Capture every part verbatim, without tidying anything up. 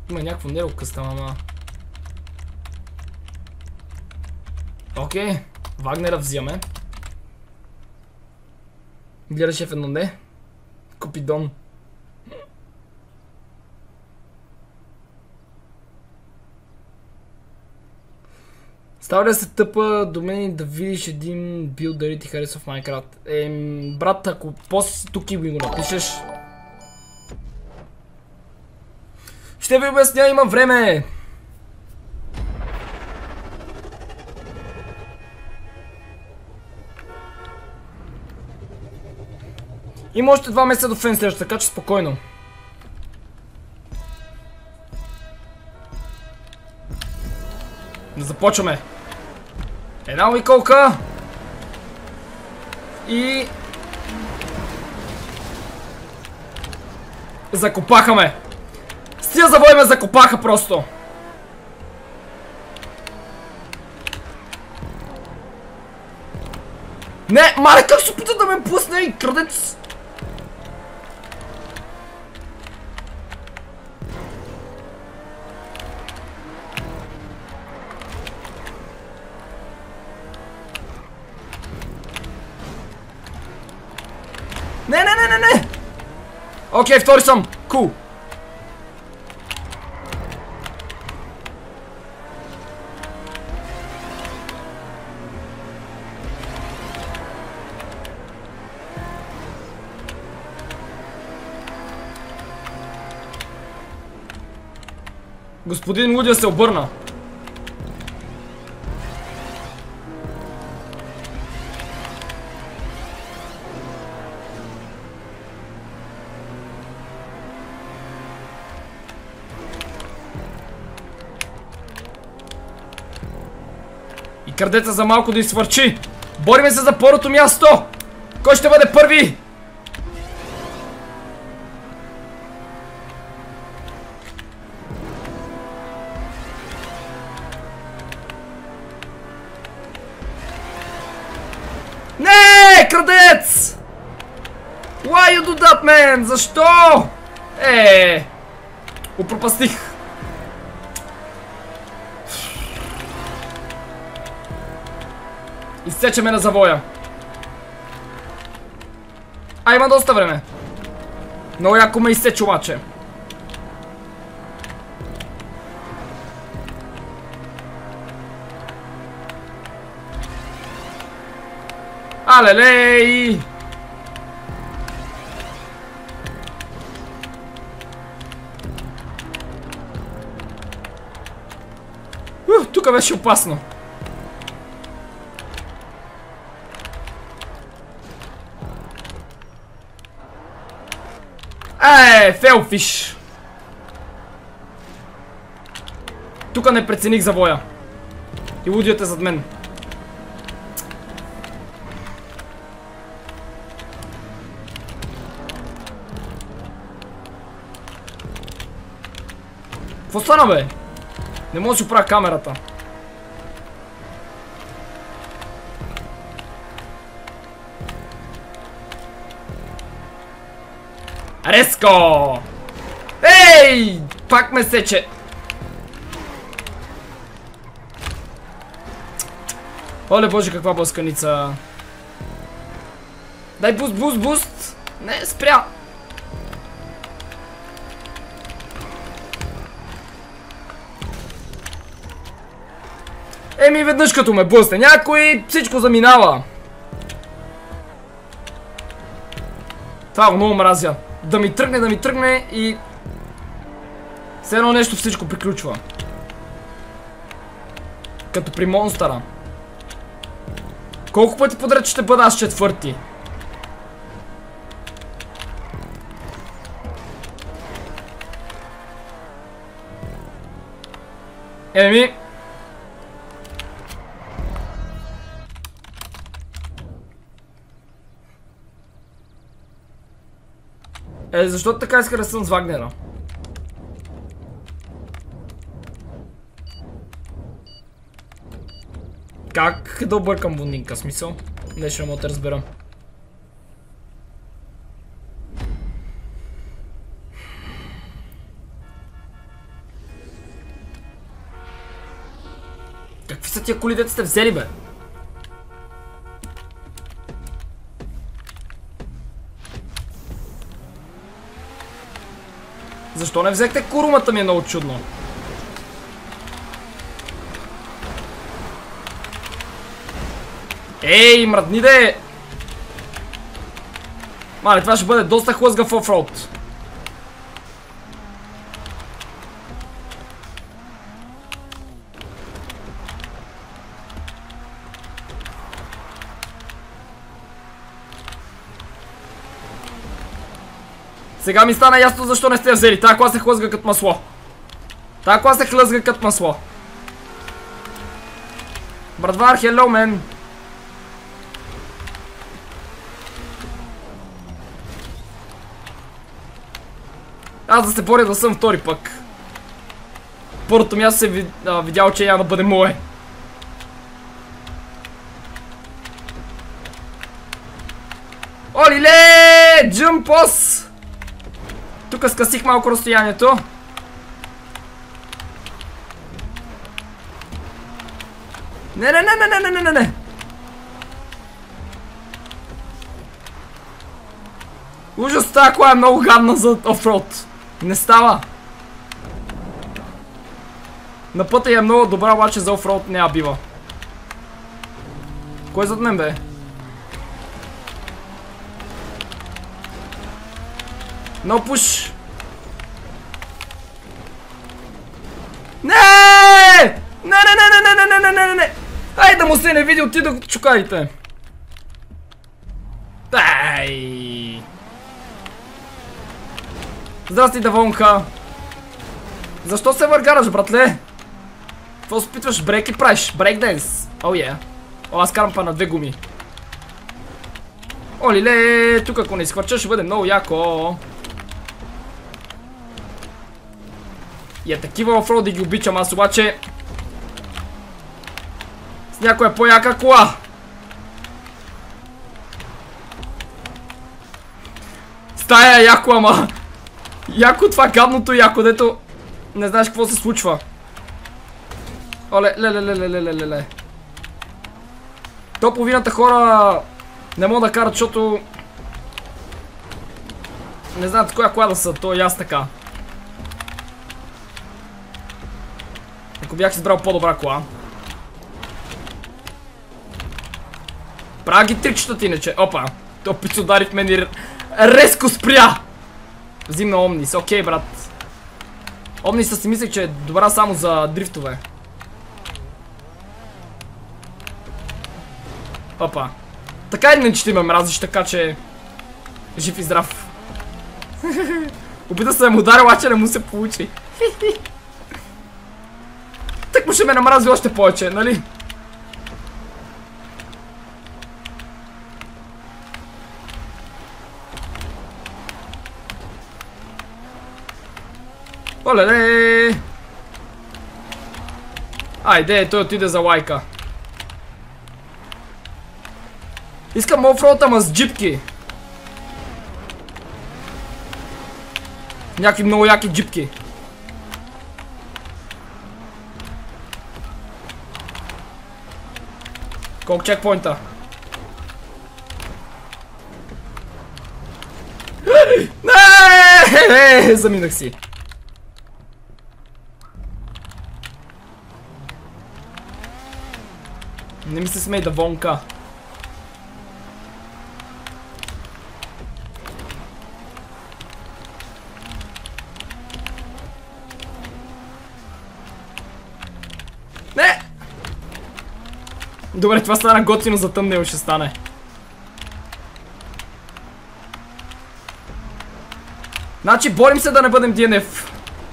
Има някакво него къстъм, ама... Окей, Вагнера взимаме. Гледаше в едно не. Купидон. Става ли да се тъпа до мен и да видиш един билд, дали ти харесва в Майнкрафт? Ем, брат, ако после си тук и го напишеш... Ще ви обясня, имам време! Има още два месеца до фенслеш, така че спокойно. Да започваме. Една уиколка. И... Закопахаме. С тия завои ме закопаха просто. Не, мале, как се опита да ме пусне и крадец. Не, не, не, не, не! Окей, втори съм! Кул! Господин Лудия се обърна. И крадеца за малко да изсвърчи. Бориме се за първото място. Кой ще бъде първи? Не, крадец! Why you do that, man? Защо? Е, упропастих. Изсечеме на завоя. А, има доста време. Много яко ме изсече обаче. Алелей! Ух, тук беше опасно. Е, фелфиш. Тук не прецених завоя. И лудият е зад мен. Какво стана, бе? Не мога да си оправя камерата. Резко! Ей! Пак ме сече! Оле боже, каква блъсканица! Дай буст, буст, буст! Не, спря! Еми, веднъж като ме блъсне някой, всичко заминава! Това го много мразя. Да ми тръгне, да ми тръгне и... все едно нещо всичко приключва. Като при монстъра. Колко пъти подред ще бъда аз четвърти? Еми... Е, защо така иска да съм с Вагнера? Как да объркам бунинка, смисъл? Не ще мога да разбера. са тия коли, дето сте взели, бе? Защо не взехте курумата, ми е много чудно. Ей, мръдни де! Мале, това ще бъде доста хлъзгав офроуд. Сега ми стана ясно защо не сте я взели. Тая кола се хлъзга като масло. Тая кола се хлъзга като масло. Братвар, хело, мен. Аз да се боря да съм втори пък. Първото място се ви, а, видял, че няма да бъде мое. Олиле! Джъмпос! Тук скъсих малко разстоянието. Не, не, не, не, не, не, не, не. Ужас, тази кола е много гадна за офроуд. Не става. На пътя е много добра, обаче за офроуд не я бива. Кой е зад мен, бе? No push. Не! Не, не, не, не, не, не, не, не, не, не. Ай да му се не види, отида чукарите. Ай. Здрасти, Давонка. Защо се въргараш, братле? Какво се опитваш? Брейк и правиш? Брейкденс. О, е. О, аз карам па на две гуми. Олиле, тук ако не изхвърча, ще бъде много яко. И е такива офроуди ги обичам, аз обаче с някоя по-яка кола. Стая е яко, ама яко това гадното яко, дето не знаеш какво се случва. Оле, ле, ле, ле, ле, ле, ле, ле. То половината хора не могат да карат, защото не знаят коя кола да са, то и аз така. Ако бях избрал по-добра кола. Правя ги трикчетата иначе. Опа, то пиц удари в мен и резко спря. Взимна Омнис, окей, брат. Омниса си мислех, че е добра само за дрифтове. Опа. Така и не че ме мразиш, така че жив и здрав. Опита се да му ударил, обаче не му се получи. Так му ще ме намрази още повече, нали? Оле-ле! Айде, той отиде за лайка. Искам офроуд, ама с джипки. Някакви много яки джипки. Колко чекпоинта? Не! Заминах си. Не ми се смей, Давонка. Не! Добре, това стана готино за тъмнел, ще стане. Значи, борим се да не бъдем ди ен еф.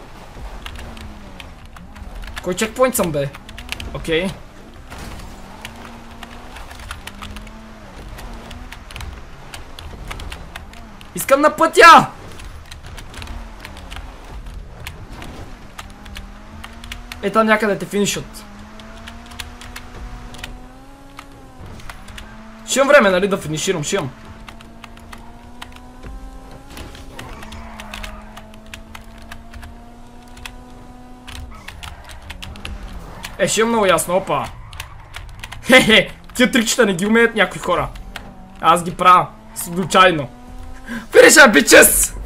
Кой чекпоинт съм, бе? Окей. Okay. Искам на пътя! Е, там някъде те финишат. Ще имам време, нали, да финиширам, ще имам. Е, ще имам много ясно, опа. Хе-хе, тия трикчета не ги умеят някои хора. Аз ги правя случайно. Finish up, bitches!